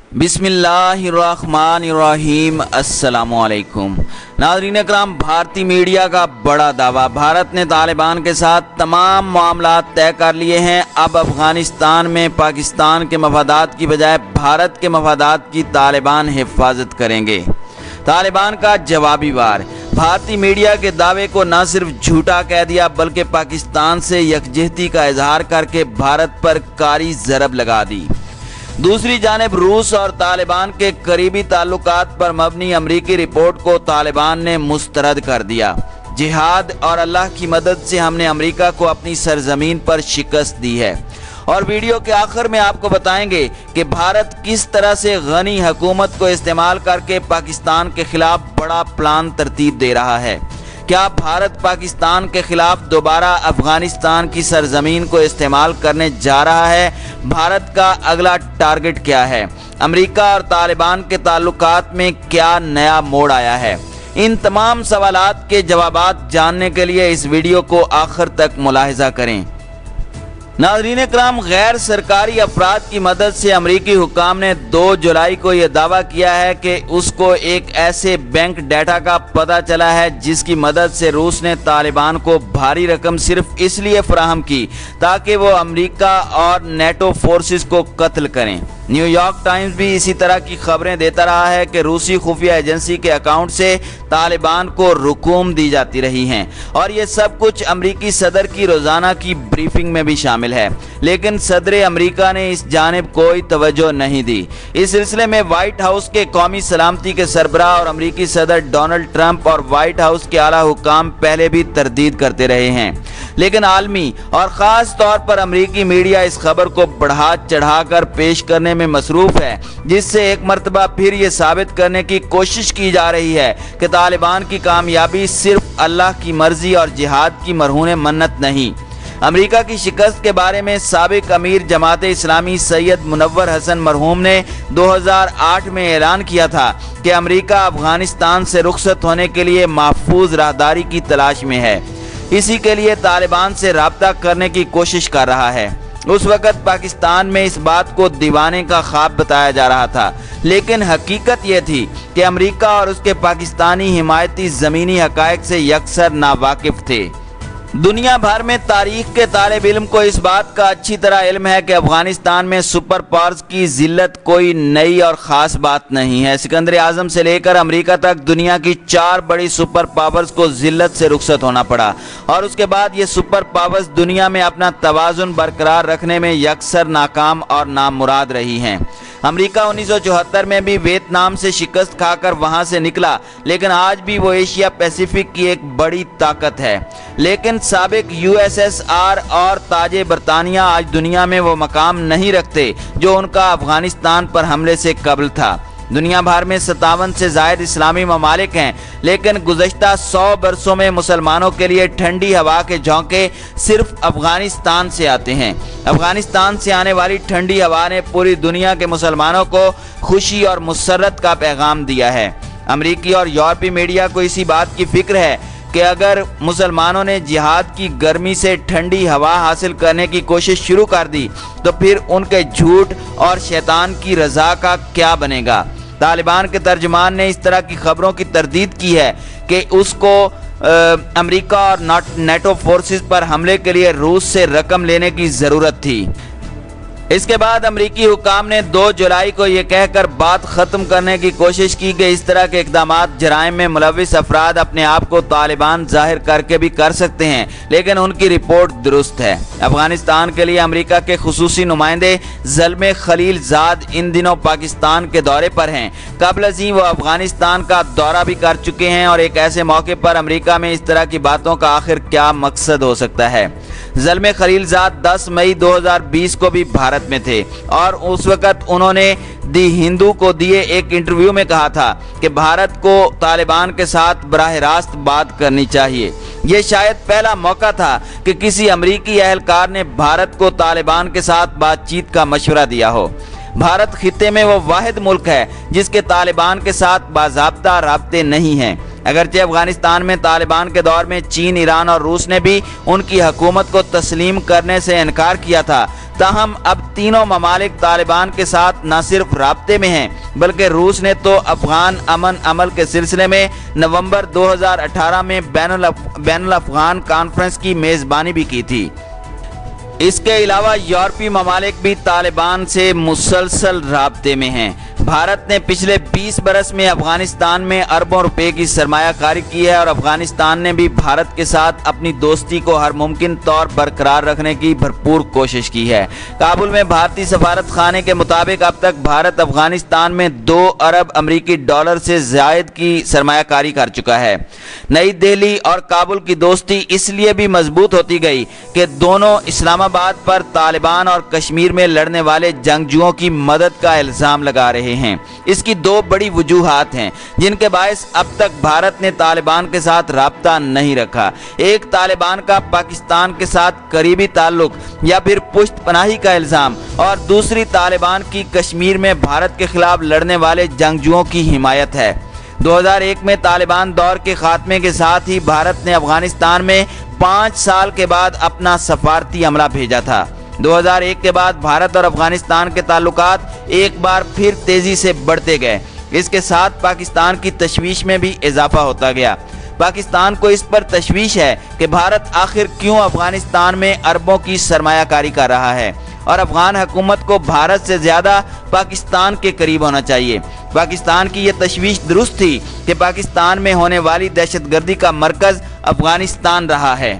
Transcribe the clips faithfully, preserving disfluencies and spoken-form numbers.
बिस्मिल्लाहिर्रहमानिर्रहीम। अस्सलामुअलैकुम नाज़रीन अकराम, भारतीय मीडिया का बड़ा दावा, भारत ने तालिबान के साथ तमाम मामलात तय कर लिए हैं। अब अफगानिस्तान में पाकिस्तान के मफादात की बजाय भारत के मफादात की तालिबान हिफाजत करेंगे। तालिबान का जवाबी वार, भारतीय मीडिया के दावे को न सिर्फ झूठा कह दिया बल्कि पाकिस्तान से यकजहती का इजहार करके भारत पर कारी ज़रब लगा दी। दूसरी जानिब रूस और तालिबान के करीबी ताल्लुकात पर मबनी अमरीकी रिपोर्ट को तालिबान ने मुस्तरद कर दिया। जिहाद और अल्लाह की मदद से हमने अमरीका को अपनी सरजमीन पर शिकस्त दी है। और वीडियो के आखिर में आपको बताएंगे कि भारत किस तरह से गनी हुकूमत को इस्तेमाल करके पाकिस्तान के खिलाफ बड़ा प्लान तरतीब दे रहा है। क्या भारत पाकिस्तान के खिलाफ दोबारा अफगानिस्तान की सरजमीन को इस्तेमाल करने जा रहा है? भारत का अगला टारगेट क्या है? अमेरिका और तालिबान के ताल्लुकात में क्या नया मोड़ आया है? इन तमाम सवालात के जवाबात जानने के लिए इस वीडियो को आखिर तक मुलाहिजा करें। नाज़रीन कराम, गैर सरकारी अफराद की मदद से अमरीकी हुक्काम ने दो जुलाई को यह दावा किया है कि उसको एक ऐसे बैंक डाटा का पता चला है जिसकी मदद से रूस ने तालिबान को भारी रकम सिर्फ इसलिए फराहम की ताकि वो अमरीका और नेटो फोर्सेस को कत्ल करें। न्यूयॉर्क टाइम्स भी इसी तरह की खबरें देता रहा है कि रूसी खुफिया एजेंसी के अकाउंट से तालिबान को रुकूम दी जाती रही हैं और ये सब कुछ अमरीकी सदर की रोज़ाना की ब्रीफिंग में भी शामिल है, लेकिन सदर अमरीका ने इस जानिब कोई तवज्जो नहीं दी। इस सिलसिले में व्हाइट हाउस के कौमी सलामती के सरबराह और अमरीकी सदर डोनाल्ड ट्रंप और व्हाइट हाउस के आला हुक्काम पहले भी तरदीद करते रहे हैं, लेकिन आलमी और ख़ास तौर पर अमरीकी मीडिया इस खबर को बढ़ा चढ़ाकर पेश करने में मसरूफ है, जिससे एक मर्तबा फिर ये साबित करने की कोशिश की जा रही है कि तालिबान की कामयाबी सिर्फ अल्लाह की मर्जी और जिहाद की मरहून मन्नत नहीं। अमेरिका की शिकस्त के बारे में साबिक अमीर जमात इस्लामी सैयद मुनव्वर हसन मरहूम ने दो हज़ार आठ में ऐलान किया था कि अमेरिका अफगानिस्तान से रुखसत होने के लिए महफूज राहदारी की तलाश में है, इसी के लिए तालिबान से राब्ता करने की कोशिश कर रहा है। उस वक़्त पाकिस्तान में इस बात को दीवाने का ख्वाब बताया जा रहा था, लेकिन हकीकत यह थी कि अमेरिका और उसके पाकिस्तानी हिमायती ज़मीनी हक़ाइक़ से यकसर नावाकिफ़ थे। दुनिया भर में तारीख के तालिब इल्म को इस बात का अच्छी तरह इल्म है कि अफगानिस्तान में सुपर पावर्स की जिल्लत कोई नई और ख़ास बात नहीं है। सिकंदर आज़म से लेकर अमेरिका तक दुनिया की चार बड़ी सुपर पावर्स को जिल्लत से रुखसत होना पड़ा और उसके बाद ये सुपर पावर्स दुनिया में अपना तवाज़ुन बरकरार रखने में यकसर नाकाम और नामुराद रही हैं। अमेरिका उन्नीस सौ चौहत्तर में भी वियतनाम से शिकस्त खाकर वहां से निकला, लेकिन आज भी वो एशिया पैसिफिक की एक बड़ी ताकत है। लेकिन साबिक यू एस एस आर और ताजे बरतानिया आज दुनिया में वो मकाम नहीं रखते जो उनका अफगानिस्तान पर हमले से कबल था। दुनिया भर में सत्तावन से जायद इस्लामी ममालिक हैं, लेकिन गुज़श्ता सौ बरसों में मुसलमानों के लिए ठंडी हवा के झोंके सिर्फ अफगानिस्तान से आते हैं। अफगानिस्तान से आने वाली ठंडी हवा ने पूरी दुनिया के मुसलमानों को खुशी और मुसर्रत का पैगाम दिया है। अमरीकी और यूरोपीय मीडिया को इसी बात की फिक्र है कि अगर मुसलमानों ने जिहाद की गर्मी से ठंडी हवा हासिल करने की कोशिश शुरू कर दी तो फिर उनके झूठ और शैतान की रज़ा का क्या बनेगा। तालिबान के तर्जुमान ने इस तरह की खबरों की तरदीद की है कि उसको अमेरिका और नेटो फोर्सेस पर हमले के लिए रूस से रकम लेने की ज़रूरत थी। इसके बाद अमरीकी हुक्काम ने दो जुलाई को यह कहकर बात ख़त्म करने की कोशिश की कि इस तरह के इक़दामात जराइम में मुलविस अफराद अपने आप को तालिबान जाहिर करके भी कर सकते हैं, लेकिन उनकी रिपोर्ट दुरुस्त है। अफगानिस्तान के लिए अमरीका के खुसूसी नुमाइंदे ज़ल्मे खलीलजाद इन दिनों पाकिस्तान के दौरे पर हैं। कबल अज़ीं वो अफगानिस्तान का दौरा भी कर चुके हैं और एक ऐसे मौके पर अमरीका में इस तरह की बातों का आखिर क्या मकसद हो सकता है। ज़ल्मे खलीलजाद दस मई दो हज़ार बीस को भी भारत में थे और उस वक़्त उन्होंने दी हिंदू को दिए एक इंटरव्यू में कहा था कि भारत को तालिबान के साथ बराह रास्त बात करनी चाहिए। यह शायद पहला मौका था कि किसी अमरीकी एहलकार ने भारत को तालिबान के साथ बातचीत का मशवरा दिया हो। भारत खित्ते में वो वाहिद मुल्क है जिसके तालिबान के साथ बाज़ाब्ता राब्ते नहीं हैं। अगरचे अफगानिस्तान में तालिबान के दौर में चीन, ईरान और रूस ने भी उनकी हुकूमत को तस्लीम करने से इनकार किया था, ताहम अब तीनों ममालिक तालिबान के साथ न सिर्फ राब्ते में हैं, बल्कि रूस ने तो अफगान अमन अमल के सिलसिले में नवंबर दो हज़ार अठारह में बैनुल अफगान कॉन्फ्रेंस की मेज़बानी भी की थी। इसके अलावा यूरोपीय ममालिक भी तालिबान से मुसलसल राब्ते में हैं। भारत ने पिछले बीस बरस में अफगानिस्तान में अरबों रुपए की सरमायाकारी की है और अफगानिस्तान ने भी भारत के साथ अपनी दोस्ती को हर मुमकिन तौर बरकरार रखने की भरपूर कोशिश की है। काबुल में भारतीय सफारत खाने के मुताबिक अब तक भारत अफगानिस्तान में दो अरब अमरीकी डॉलर से ज़ायद की सरमायाकारी कर चुका है। नई दिल्ली और काबुल की दोस्ती इसलिए भी मजबूत होती गई कि दोनों इस्लामाबाद पर तालिबान और कश्मीर में लड़ने वाले जंगजुओं की मदद का इल्ज़ाम लगा रहे हैं। इसकी दो बड़ी वजूहात हैं जिनके बायस अब तक भारत ने तालिबान के साथ राब्ता नहीं रखा। एक, तालिबान का पाकिस्तान के साथ करीबी ताल्लुक या फिर पुश्त पनाही का इल्ज़ाम, और दूसरी तालिबान की कश्मीर में भारत के खिलाफ लड़ने वाले जंगजुओं की हिमायत है। दो हज़ार एक में तालिबान दौर के खात्मे के साथ ही भारत ने अफगानिस्तान में पाँच साल के बाद अपना सफारती अमला भेजा था। दो हज़ार एक के बाद भारत और अफगानिस्तान के ताल्लुकात एक बार फिर तेजी से बढ़ते गए। इसके साथ पाकिस्तान की तशवीश में भी इजाफा होता गया। पाकिस्तान को इस पर तशवीश है कि भारत आखिर क्यों अफगानिस्तान में अरबों की सरमायाकारी कर रहा है और अफगान हुकूमत को भारत से ज़्यादा पाकिस्तान के करीब होना चाहिए। पाकिस्तान की यह तशवीश दुरुस्त थी कि पाकिस्तान में होने वाली दहशतगर्दी का मरकज़ अफगानिस्तान रहा है।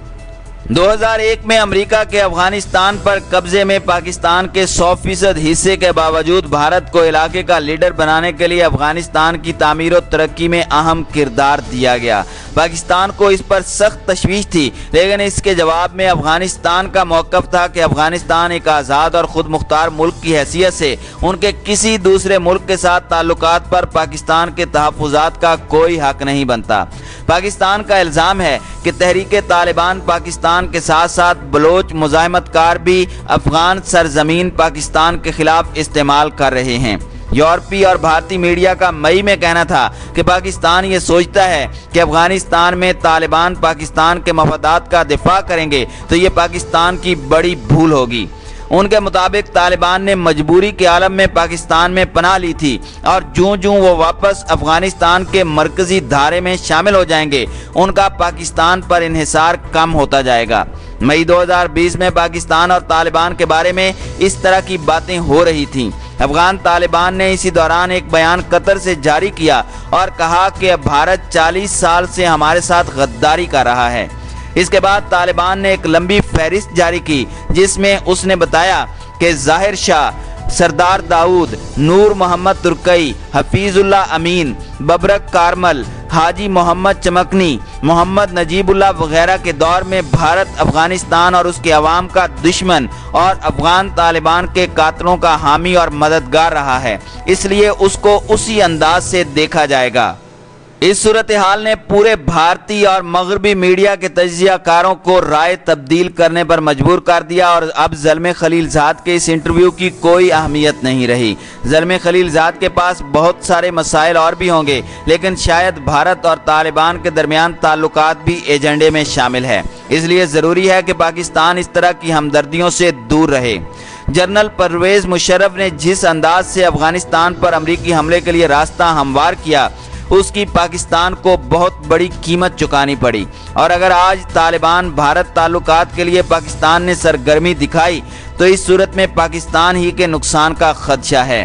दो हज़ार एक में अमेरिका के अफगानिस्तान पर कब्जे में पाकिस्तान के सौ फीसद हिस्से के बावजूद भारत को इलाके का लीडर बनाने के लिए अफगानिस्तान की तामीर और तरक्की में अहम किरदार दिया गया। पाकिस्तान को इस पर सख्त तशवीश थी, लेकिन इसके जवाब में अफगानिस्तान का मौक़िफ़ था कि अफगानिस्तान एक आज़ाद और ख़ुद मुख्तार मुल्क की हैसियत से उनके किसी दूसरे मुल्क के साथ ताल्लुकात पर पाकिस्तान के तहफ़्फ़ुज़ात का कोई हक नहीं बनता। पाकिस्तान का इल्ज़ाम है कि तहरीके तालिबान पाकिस्तान के साथ साथ बलोच मुज़ाहिमतकार भी अफगान सरजमीन पाकिस्तान के खिलाफ इस्तेमाल कर रहे हैं। यूरोपीय और भारतीय मीडिया का मई में कहना था कि पाकिस्तान ये सोचता है कि अफगानिस्तान में तालिबान पाकिस्तान के मफादात का दिफा करेंगे तो ये पाकिस्तान की बड़ी भूल होगी। उनके मुताबिक तालिबान ने मजबूरी के आलम में पाकिस्तान में पनाह ली थी और जूं जूं वो वापस अफगानिस्तान के मरकजी धारे में शामिल हो जाएंगे, उनका पाकिस्तान पर इन्हिसार कम होता जाएगा। मई दो हज़ार बीस में पाकिस्तान और तालिबान के बारे में इस तरह की बातें हो रही थीं। अफगान तालिबान ने इसी दौरान एक बयान कतर से जारी किया और कहा कि भारत चालीस साल से हमारे साथ गद्दारी कर रहा है। इसके बाद तालिबान ने एक लंबी फहरिस्त जारी की जिसमें उसने बताया कि ज़ाहिर शाह, सरदार दाऊद, नूर मोहम्मद तुर्कई, हफीजुल्लाह अमीन, बबरक कारमल, हाजी मोहम्मद चमकनी, मोहम्मद नजीबुल्लाह वगैरह के दौर में भारत अफगानिस्तान और उसके अवाम का दुश्मन और अफगान तालिबान के कातलों का हामी और मददगार रहा है, इसलिए उसको उसी अंदाज से देखा जाएगा। इस सूरत हाल ने पूरे भारतीय और मगरबी मीडिया के तज्ज़ियाकारों को राय तब्दील करने पर मजबूर कर दिया और अब ज़ल्मे खलीलज़ाद के इस इंटरव्यू की कोई अहमियत नहीं रही। ज़ल्मे खलीलज़ाद के पास बहुत सारे मसाइल और भी होंगे, लेकिन शायद भारत और तालिबान के दरमियान ताल्लुकात भी एजेंडे में शामिल है, इसलिए ज़रूरी है कि पाकिस्तान इस तरह की हमदर्दियों से दूर रहे। जनरल परवेज़ मुशर्रफ ने जिस अंदाज से अफगानिस्तान पर अमरीकी हमले के लिए रास्ता हमवार किया, उसकी पाकिस्तान को बहुत बड़ी कीमत चुकानी पड़ी, और अगर आज तालिबान भारत ताल्लुकात के लिए पाकिस्तान ने सरगर्मी दिखाई तो इस सूरत में पाकिस्तान ही के नुकसान का खदशा है।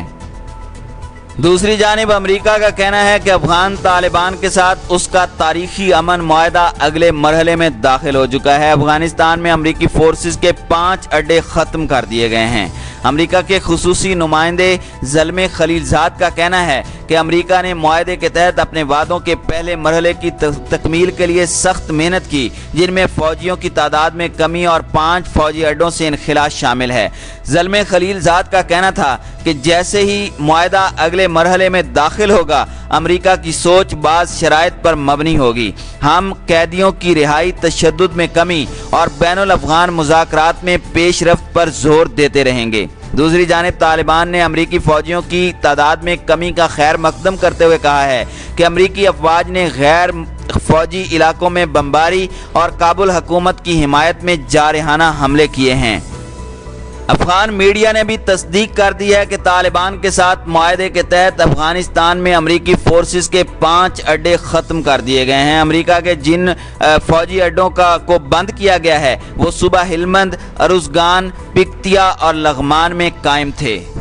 दूसरी जानिब अमेरिका का कहना है कि अफगान तालिबान के साथ उसका तारीखी अमन मुआहदा अगले मरहले में दाखिल हो चुका है। अफगानिस्तान में अमरीकी फोर्सेस के पाँच अड्डे ख़त्म कर दिए गए हैं। अमेरिका के खुसूसी नुमाइंदे ज़ल्मे खलीलज़ाद का कहना है कि अमेरिका ने मुआहदे के तहत अपने वादों के पहले मरहले की तकमील के लिए सख्त मेहनत की, जिनमें फ़ौजियों की तादाद में कमी और पाँच फ़ौजी अड्डों से इनखिला शामिल है। ज़ल्मे खलीलज़ाद का कहना था कि जैसे ही मुआहदा अगले मरहले में दाखिल होगा, अमेरिका की सोच बाज़ शराइत पर मबनी होगी। हम कैदियों की रिहाई, तशद्दुद में कमी और बैनुल अफ़गान मुज़ाकरात में पेशरफ्त पर जोर देते रहेंगे। दूसरी जानिब तालिबान ने अमरीकी फ़ौजियों की तादाद में कमी का खैर मकदम करते हुए कहा है कि अमरीकी अफवाज ने गैर फ़ौजी इलाकों में बमबारी और काबुल हुकूमत की हिमायत में जारहाना हमले किए हैं। افغان میڈیا نے بھی تصدیق کر دی ہے کہ طالبان کے ساتھ معاہدے کے تحت افغانستان میں امریکی فورسز کے پانچ اڈے ختم کر دیے گئے ہیں۔ امریکہ کے جن فوجی اڈوں کا کو بند کیا گیا ہے وہ صوبہ ہلمند، ارزگان، پکتیا اور لغمان میں قائم تھے۔